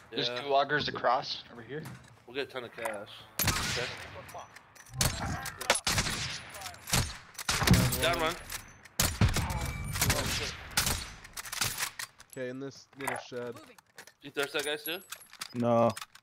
There's 2 loggers across over here. We'll get a ton of cash. Okay. Down one. Okay, in this little shed. You thirst that guy, Stu? No.